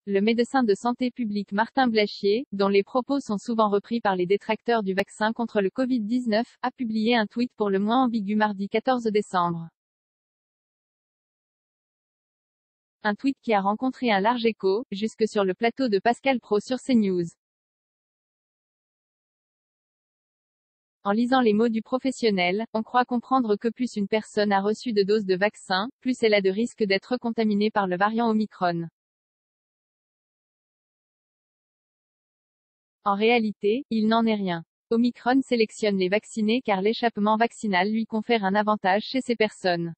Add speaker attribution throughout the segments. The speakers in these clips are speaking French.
Speaker 1: Le médecin de santé publique Martin Blachier, dont les propos sont souvent repris par les détracteurs du vaccin contre le Covid-19, a publié un tweet pour le moins ambigu mardi 14 décembre. Un tweet qui a rencontré un large écho, jusque sur le plateau de Pascal Praud sur CNews. En lisant les mots du professionnel, on croit comprendre que plus une personne a reçu de doses de vaccin, plus elle a de risques d'être contaminée par le variant Omicron. En réalité, il n'en est rien. Omicron sélectionne les vaccinés car l'échappement vaccinal lui confère un avantage chez ces personnes.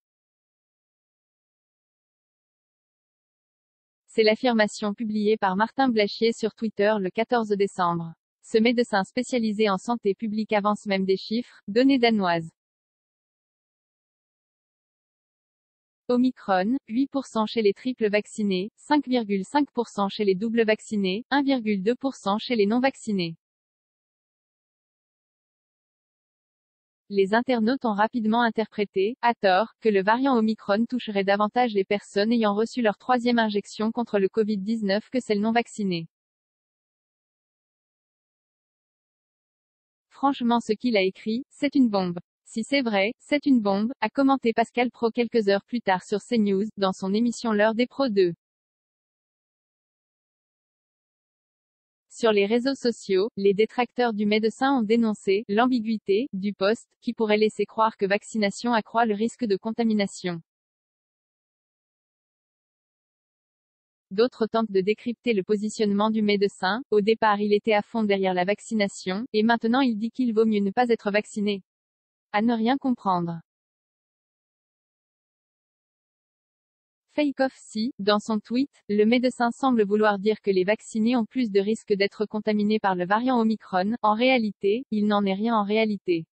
Speaker 1: C'est l'affirmation publiée par Martin Blachier sur Twitter le 14 décembre. Ce médecin spécialisé en santé publique avance même des chiffres, données danoises. Omicron, 8% chez les triples vaccinés, 5,5% chez les doubles vaccinés, 1,2% chez les non vaccinés. Les internautes ont rapidement interprété, à tort, que le variant Omicron toucherait davantage les personnes ayant reçu leur troisième injection contre le Covid-19 que celles non vaccinées. Franchement, ce qu'il a écrit, c'est une bombe. Si c'est vrai, c'est une bombe, a commenté Pascal Praud quelques heures plus tard sur CNews, dans son émission L'heure des pros 2. Sur les réseaux sociaux, les détracteurs du médecin ont dénoncé l'ambiguïté du post, qui pourrait laisser croire que vaccination accroît le risque de contamination. D'autres tentent de décrypter le positionnement du médecin. Au départ, il était à fond derrière la vaccination, et maintenant il dit qu'il vaut mieux ne pas être vacciné. À ne rien comprendre. Fake off si, dans son tweet, le médecin semble vouloir dire que les vaccinés ont plus de risques d'être contaminés par le variant Omicron. En réalité, il n'en est rien en réalité.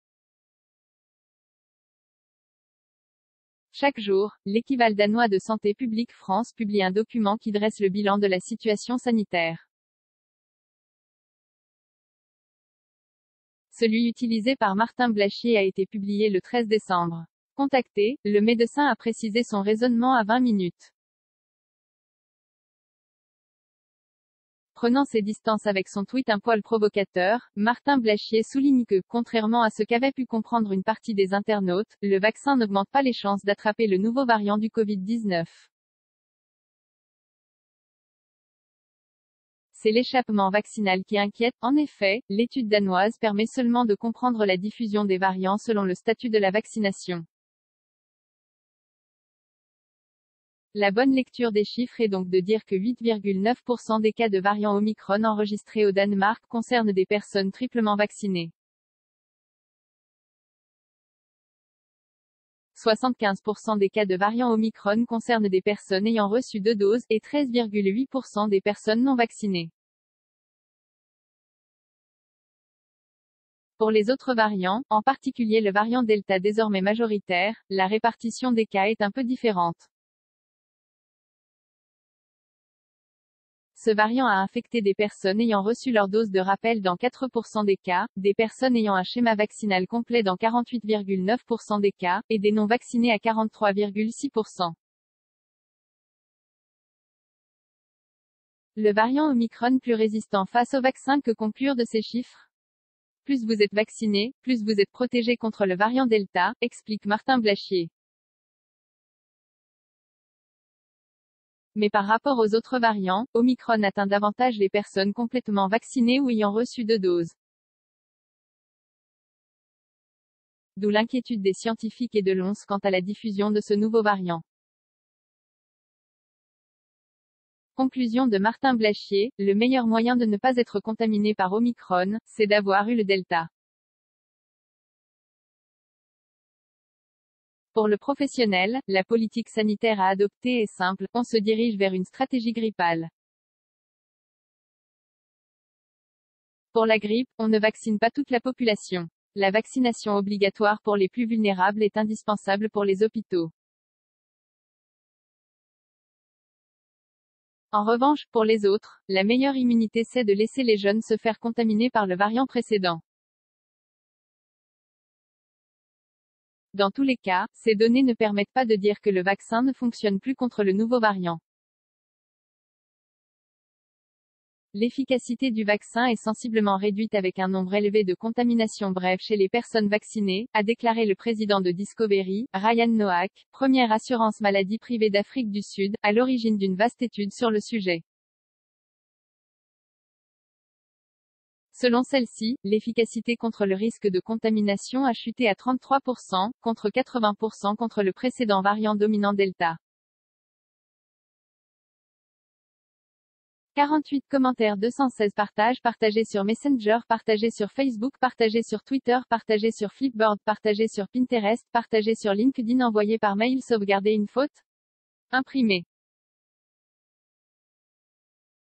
Speaker 1: Chaque jour, l'équivalent danois de Santé publique France publie un document qui dresse le bilan de la situation sanitaire. Celui utilisé par Martin Blachier a été publié le 13 décembre. Contacté, le médecin a précisé son raisonnement à 20 minutes. Prenant ses distances avec son tweet un poil provocateur, Martin Blachier souligne que, contrairement à ce qu'avait pu comprendre une partie des internautes, le vaccin n'augmente pas les chances d'attraper le nouveau variant du Covid-19. C'est l'échappement vaccinal qui inquiète. En effet, l'étude danoise permet seulement de comprendre la diffusion des variants selon le statut de la vaccination. La bonne lecture des chiffres est donc de dire que 8,9% des cas de variant Omicron enregistrés au Danemark concernent des personnes triplement vaccinées. 75% des cas de variant Omicron concernent des personnes ayant reçu 2 doses, et 13,8% des personnes non vaccinées. Pour les autres variants, en particulier le variant Delta désormais majoritaire, la répartition des cas est un peu différente. Ce variant a infecté des personnes ayant reçu leur dose de rappel dans 4% des cas, des personnes ayant un schéma vaccinal complet dans 48,9% des cas, et des non vaccinés à 43,6%. Le variant Omicron plus résistant face au vaccin, que conclure de ces chiffres? Plus vous êtes vacciné, plus vous êtes protégé contre le variant Delta, explique Martin Blachier. Mais par rapport aux autres variants, Omicron atteint davantage les personnes complètement vaccinées ou ayant reçu 2 doses. D'où l'inquiétude des scientifiques et de l'OMS quant à la diffusion de ce nouveau variant. Conclusion de Martin Blachier, le meilleur moyen de ne pas être contaminé par Omicron, c'est d'avoir eu le Delta. Pour le professionnel, la politique sanitaire à adopter est simple, on se dirige vers une stratégie grippale. Pour la grippe, on ne vaccine pas toute la population. La vaccination obligatoire pour les plus vulnérables est indispensable pour les hôpitaux. En revanche, pour les autres, la meilleure immunité c'est de laisser les jeunes se faire contaminer par le variant précédent. Dans tous les cas, ces données ne permettent pas de dire que le vaccin ne fonctionne plus contre le nouveau variant. L'efficacité du vaccin est sensiblement réduite avec un nombre élevé de contaminations brèves chez les personnes vaccinées, a déclaré le président de Discovery, Ryan Noack, première assurance maladie privée d'Afrique du Sud, à l'origine d'une vaste étude sur le sujet. Selon celle-ci, l'efficacité contre le risque de contamination a chuté à 33%, contre 80% contre le précédent variant dominant Delta. 48 commentaires, 216 partages, partagés sur Messenger, partagés sur Facebook, partagés sur Twitter, partagés sur Flipboard, partagés sur Pinterest, partagés sur LinkedIn, envoyés par mail, sauvegarder une faute, imprimé.